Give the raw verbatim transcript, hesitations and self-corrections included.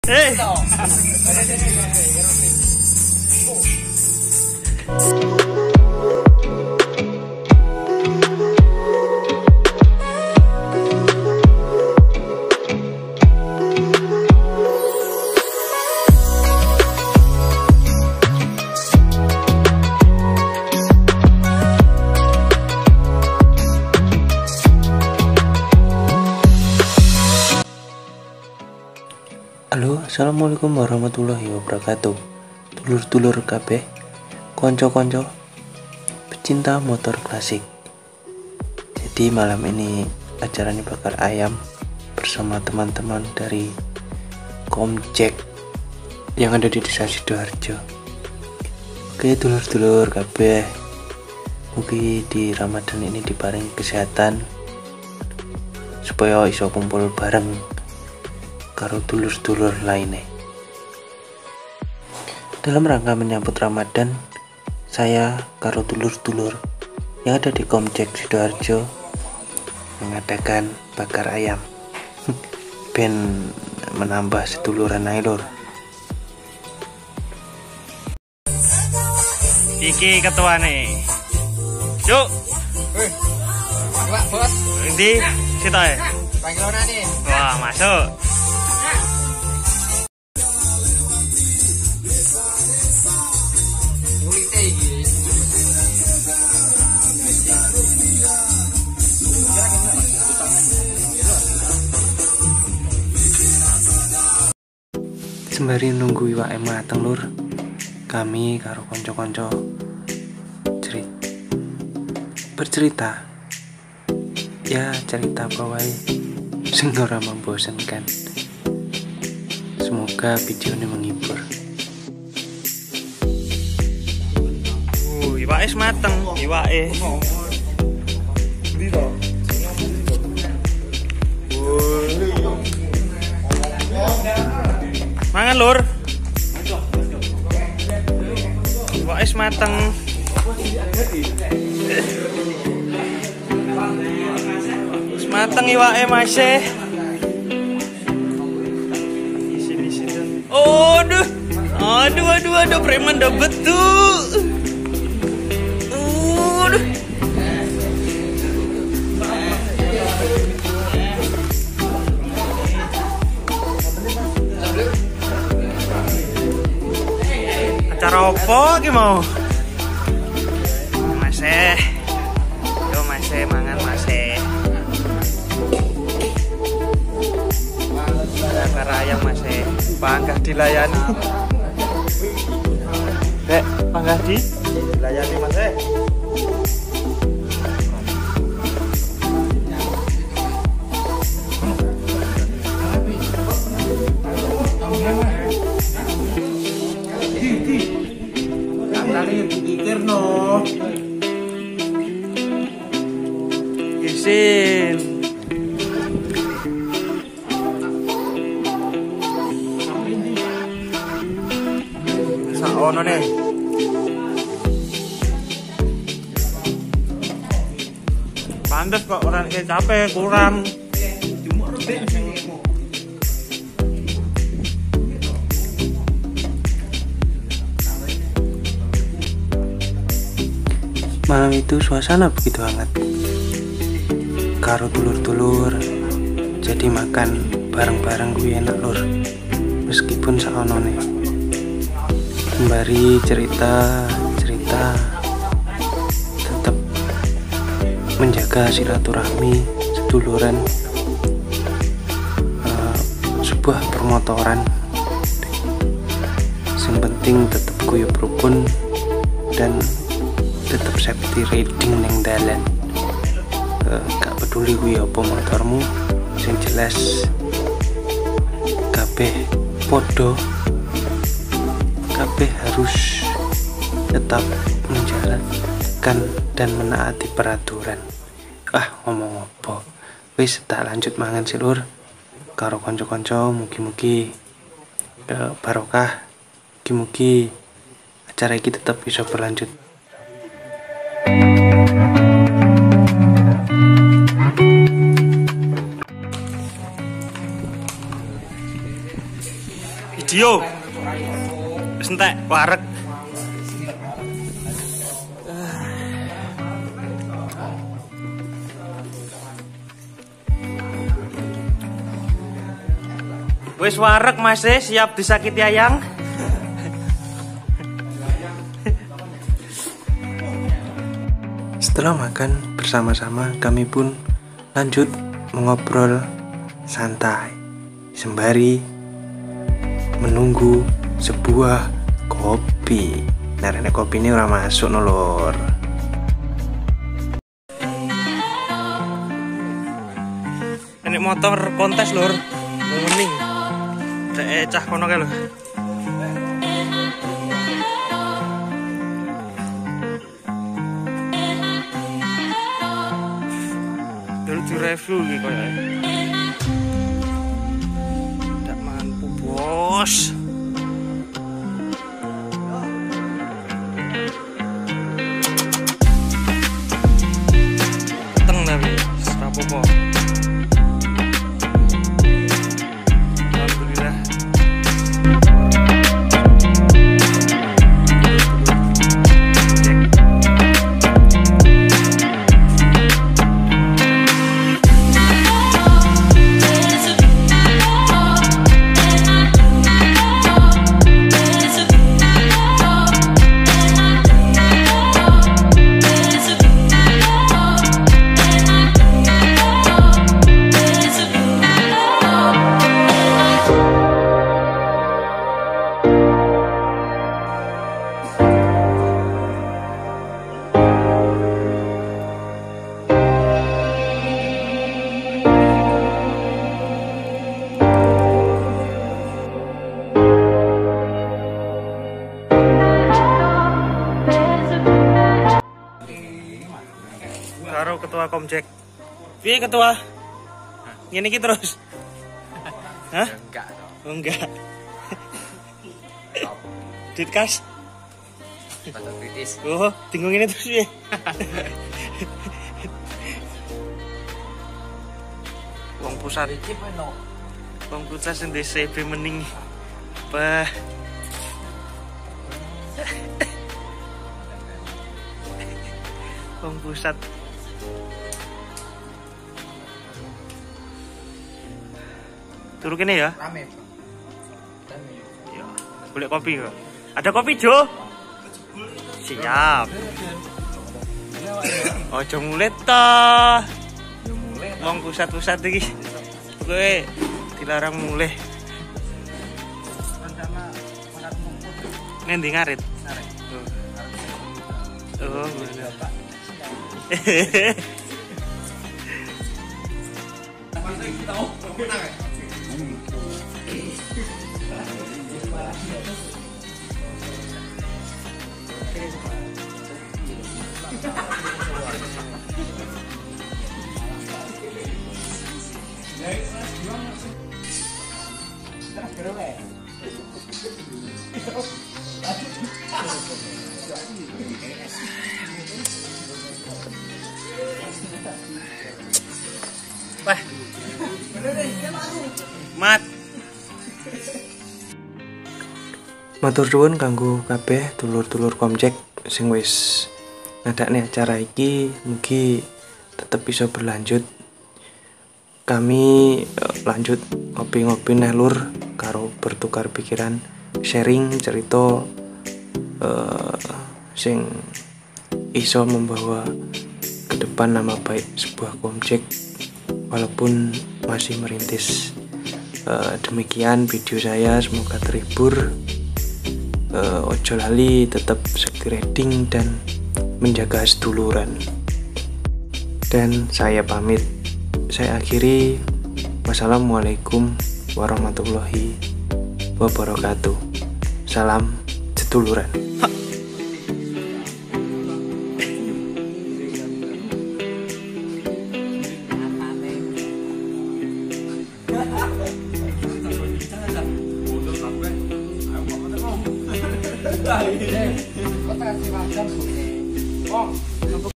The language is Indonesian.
Eh. Halo, assalamualaikum warahmatullahi wabarakatuh. Dulur-dulur kabeh, konco-konco pecinta motor klasik. Jadi malam ini acaranya bakar ayam bersama teman-teman dari Komjek yang ada di desa Sidoarjo. Oke dulur-dulur kabeh, mugi di Ramadan ini diparingi kesehatan supaya iso kumpul bareng karo dulur-dulur lainnya. Dalam rangka menyambut Ramadan, saya karo dulur-dulur yang ada di Komjek Sidoarjo mengadakan bakar ayam ben menambah seduluran ae lur. Iki ketuane. Cuk. Wih. Pak Bos. Endi sitae? Panggilanane. Wah, masuk. Sembari nunggu iwake mateng lur, kami karo konco-konco cerit bercerita. Ya cerita apa wae sing ora membosankan. Semoga video ini menghibur. Uh, iwake mateng, iwake. Mangan lur. Iwake mateng. Mateng iwake masih. Aduh. Aduh aduh aduh preman dah betul. Aduh. Acara opo ki mau? Masih. Yo masih mangan masih. Bakar ayam masih. Panggah dilayani. Dek, panggah di dilayani masih. Isin. Saono nih. Pantes kok orang kayak capek kurang. Malam itu suasana begitu hangat. Karo dulur-dulur, jadi makan bareng-bareng gue enak lur. Meskipun saonone. Sembari cerita-cerita, tetap menjaga silaturahmi seduluran, uh, sebuah permotoran. Yang penting tetap guyub rukun dan tetap safety riding neng dalan. Uh, gak peduli gue apa motormu, yang jelas kabeh podo, kabeh harus tetap menjalankan dan menaati peraturan. Ah ngomong apa, wis tak lanjut mangan silur karo konco-konco. Mugi-mugi uh, barokah, mugi-mugi acara ini tetap bisa berlanjut. Video. Wis entek wareg. Wis wareg Mas, siap disakiti ayang. Setelah makan bersama-sama, kami pun lanjut mengobrol santai sembari menunggu sebuah kopi. Nah, ini kopi ini ora masuk no lor. Ini motor kontes lur, mending. Dek cah kono kae lho. Dulu di review iki koyo. Ndak mampu, Bos. Teng tapi serapopo. Alhamdulillah. Karo ketua Komjek. Piye ketua? Ngene iki terus. Hah? Enggak. Oh, enggak. Dit kas. Batas kritis. Oh, tinggal ngene terus piye? Wong pusat iki peno. Wong pusat sing D C B mening. Bah. Wong pusat. Turu kene ya? Rame. Ya, boleh kopi kok. Ada kopi, Jo? Siap. Ojo mulet toh. Wong pusat-pusat iki. Pokoke dilarang mulih. Rencana makan rumput. Nendi ngarit? Ngarit. Oh, mana? Wah. Mat. Matur suwun kanggo kabeh dulur-dulur Komjek sing wis ngadakne acara iki, mugi tetep bisa berlanjut. Kami eh, lanjut ngopi-ngopi neh lur karo bertukar pikiran, sharing cerita eh, sing iso membawa ke depan nama baik sebuah Komjek walaupun masih merintis. Uh, demikian video saya, semoga terhibur. uh, Ojo lali tetap sekti reading dan menjaga seduluran. Dan saya pamit, saya akhiri. Wassalamualaikum warahmatullahi wabarakatuh. Salam seduluran. Kota Siwajan, Bung.